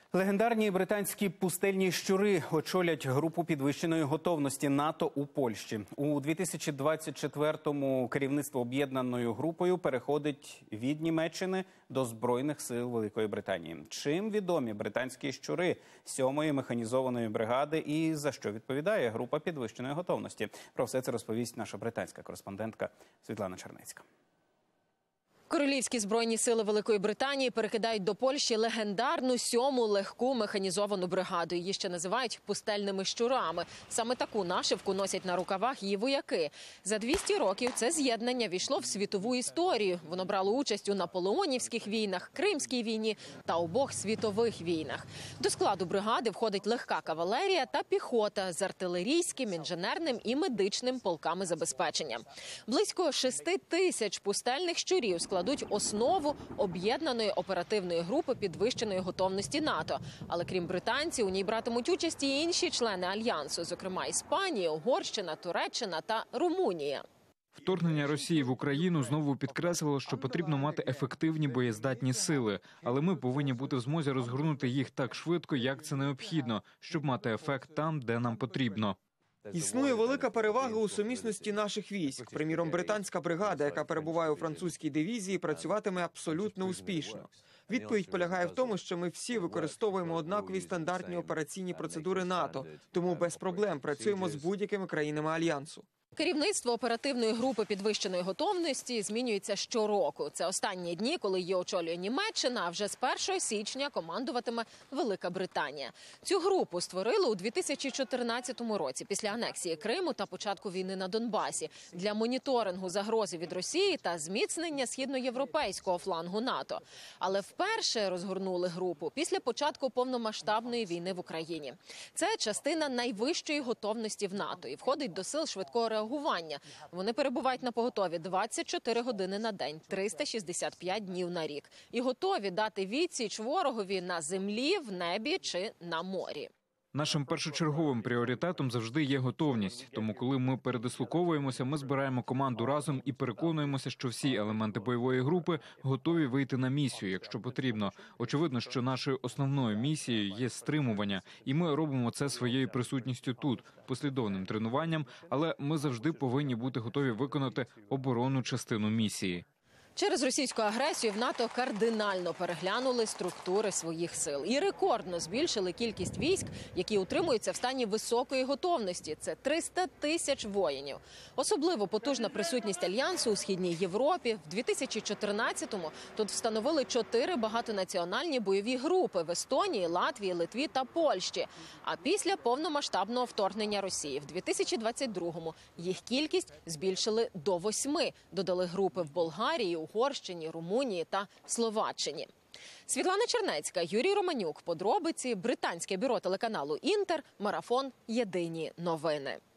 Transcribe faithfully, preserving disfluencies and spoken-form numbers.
Легендарні британські пустельні щури очолять групу підвищеної готовності НАТО у Польщі. У дві тисячі двадцять четвертому керівництво об'єднаною групою переходить від Німеччини до Збройних сил Великої Британії. Чим відомі британські щури сьомої механізованої бригади і за що відповідає група підвищеної готовності? Про все це розповість наша британська кореспондентка Світлана Чернецька. Королівські збройні сили Великої Британії перекидають до Польщі легендарну сьому легку механізовану бригаду. Її ще називають пустельними щурами. Саме таку нашивку носять на рукавах її вояки. За двісті років це з'єднання війшло в світову історію. Воно брало участь у наполеонівських війнах, Кримській війні та обох світових війнах. До складу бригади входить легка кавалерія та піхота з артилерійським, інженерним і медичним полками забезпечення. Близько шести тисяч пустельних щурів складають кладуть основу об'єднаної оперативної групи підвищеної готовності НАТО. Але крім британців, у ній братимуть участь і інші члени Альянсу, зокрема Іспанія, Угорщина, Туреччина та Румунія. Вторгнення Росії в Україну знову підкреслило, що потрібно мати ефективні боєздатні сили. Але ми повинні бути в змозі розгорнути їх так швидко, як це необхідно, щоб мати ефект там, де нам потрібно. Існує велика перевага у сумісності наших військ. Приміром, британська бригада, яка перебуває у французькій дивізії, працюватиме абсолютно успішно. Відповідь полягає в тому, що ми всі використовуємо однакові стандартні операційні процедури НАТО, тому без проблем працюємо з будь-якими країнами Альянсу. Керівництво оперативної групи підвищеної готовності змінюється щороку. Це останні дні, коли її очолює Німеччина, а вже з першого січня командуватиме Велика Британія. Цю групу створили у дві тисячі чотирнадцятому році, після анексії Криму та початку війни на Донбасі, для моніторингу загрози від Росії та зміцнення східноєвропейського флангу НАТО. Але вперше розгорнули групу після початку повномасштабної війни в Україні. Це частина найвищої готовності в НАТО і входить до сил швидкого реагування. Вони перебувають на поготові двадцять чотири години на день, триста шістдесят п'ять днів на рік. І готові дати відсіч ворогові на землі, в небі чи на морі. Нашим першочерговим пріоритетом завжди є готовність. Тому, коли ми передислоковуємося, ми збираємо команду разом і переконуємося, що всі елементи бойової групи готові вийти на місію, якщо потрібно. Очевидно, що нашою основною місією є стримування, і ми робимо це своєю присутністю тут, послідовним тренуванням, але ми завжди повинні бути готові виконати оборонну частину місії. Через російську агресію в НАТО кардинально переглянули структури своїх сил і рекордно збільшили кількість військ, які утримуються в стані високої готовності. Це триста тисяч воїнів. Особливо потужна присутність Альянсу у Східній Європі. В дві тисячі чотирнадцятому тут встановили чотири багатонаціональні бойові групи в Естонії, Латвії, Литві та Польщі. А після повномасштабного вторгнення Росії в дві тисячі двадцять другому їх кількість збільшили до восьми. Додали групи в Болгарії, Угорщині, Румунії та Словаччині. Світлана Чернецька, Юрій Романюк. Подробиці. Британське бюро телеканалу «Інтер». Марафон. Єдині новини.